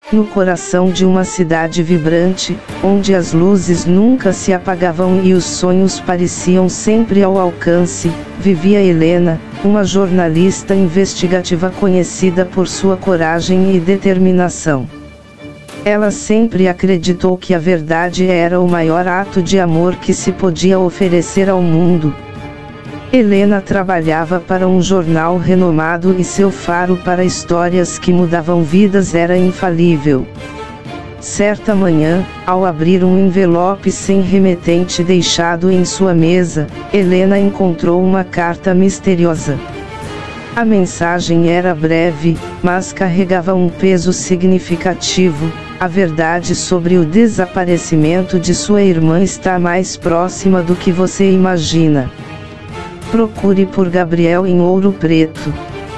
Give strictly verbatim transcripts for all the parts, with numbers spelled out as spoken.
No coração de uma cidade vibrante, onde as luzes nunca se apagavam e os sonhos pareciam sempre ao alcance, vivia Helena, uma jornalista investigativa conhecida por sua coragem e determinação. Ela sempre acreditou que a verdade era o maior ato de amor que se podia oferecer ao mundo. Helena trabalhava para um jornal renomado e seu faro para histórias que mudavam vidas era infalível. Certa manhã, ao abrir um envelope sem remetente deixado em sua mesa, Helena encontrou uma carta misteriosa. A mensagem era breve, mas carregava um peso significativo. A verdade sobre o desaparecimento de sua irmã está mais próxima do que você imagina. Procure por Gabriel em Ouro Preto.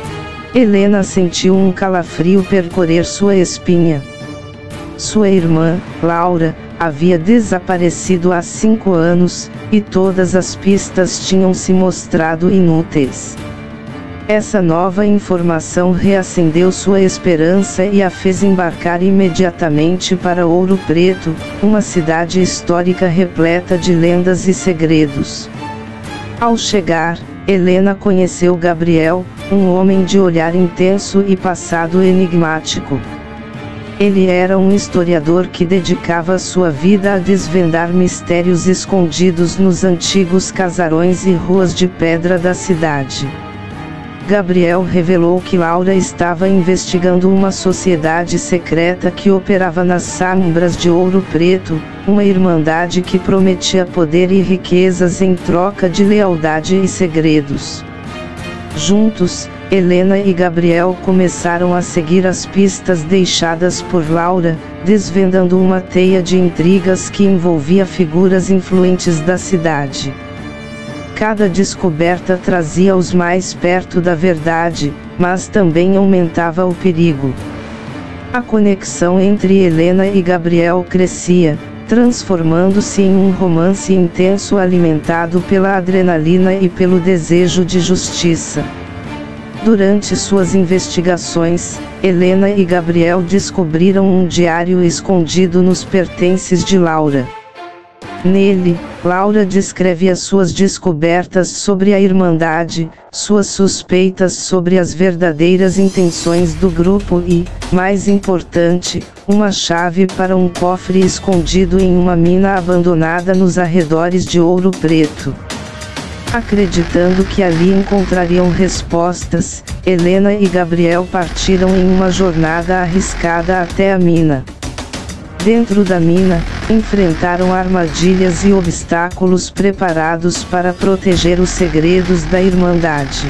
Helena sentiu um calafrio percorrer sua espinha. Sua irmã, Laura, havia desaparecido há cinco anos, e todas as pistas tinham se mostrado inúteis. Essa nova informação reacendeu sua esperança e a fez embarcar imediatamente para Ouro Preto, uma cidade histórica repleta de lendas e segredos. Ao chegar, Helena conheceu Gabriel, um homem de olhar intenso e passado enigmático. Ele era um historiador que dedicava sua vida a desvendar mistérios escondidos nos antigos casarões e ruas de pedra da cidade. Gabriel revelou que Laura estava investigando uma sociedade secreta que operava nas sombras de Ouro Preto, uma irmandade que prometia poder e riquezas em troca de lealdade e segredos. Juntos, Helena e Gabriel começaram a seguir as pistas deixadas por Laura, desvendando uma teia de intrigas que envolvia figuras influentes da cidade. Cada descoberta trazia-os mais perto da verdade, mas também aumentava o perigo. A conexão entre Helena e Gabriel crescia, transformando-se em um romance intenso alimentado pela adrenalina e pelo desejo de justiça. Durante suas investigações, Helena e Gabriel descobriram um diário escondido nos pertences de Laura. Nele, Laura descreve as suas descobertas sobre a Irmandade, suas suspeitas sobre as verdadeiras intenções do grupo e, mais importante, uma chave para um cofre escondido em uma mina abandonada nos arredores de Ouro Preto. Acreditando que ali encontrariam respostas, Helena e Gabriel partiram em uma jornada arriscada até a mina. Dentro da mina, enfrentaram armadilhas e obstáculos preparados para proteger os segredos da Irmandade.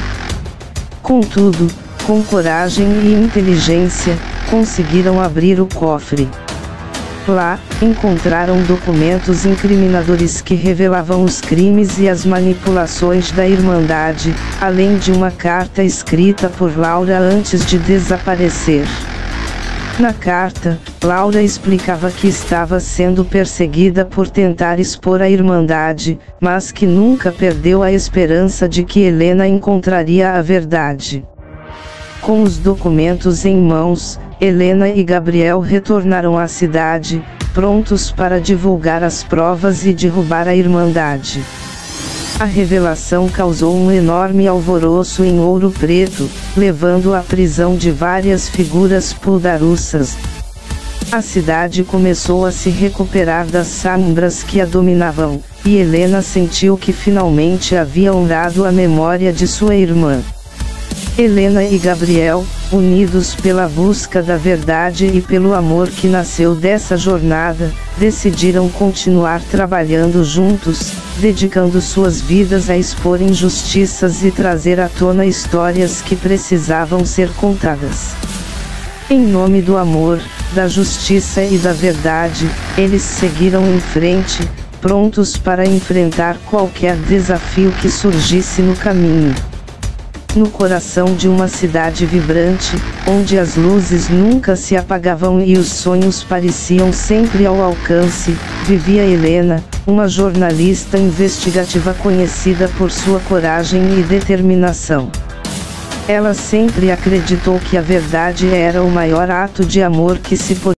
Contudo, com coragem e inteligência, conseguiram abrir o cofre. Lá, encontraram documentos incriminadores que revelavam os crimes e as manipulações da Irmandade, além de uma carta escrita por Laura antes de desaparecer. Na carta, Laura explicava que estava sendo perseguida por tentar expor a Irmandade, mas que nunca perdeu a esperança de que Helena encontraria a verdade. Com os documentos em mãos, Helena e Gabriel retornaram à cidade, prontos para divulgar as provas e derrubar a Irmandade. A revelação causou um enorme alvoroço em Ouro Preto, levando à prisão de várias figuras poderosas. A cidade começou a se recuperar das sombras que a dominavam, e Helena sentiu que finalmente havia honrado a memória de sua irmã. Helena e Gabriel, unidos pela busca da verdade e pelo amor que nasceu dessa jornada, decidiram continuar trabalhando juntos, dedicando suas vidas a expor injustiças e trazer à tona histórias que precisavam ser contadas. Em nome do amor, da justiça e da verdade, eles seguiram em frente, prontos para enfrentar qualquer desafio que surgisse no caminho. No coração de uma cidade vibrante, onde as luzes nunca se apagavam e os sonhos pareciam sempre ao alcance, vivia Helena, uma jornalista investigativa conhecida por sua coragem e determinação. Ela sempre acreditou que a verdade era o maior ato de amor que se podia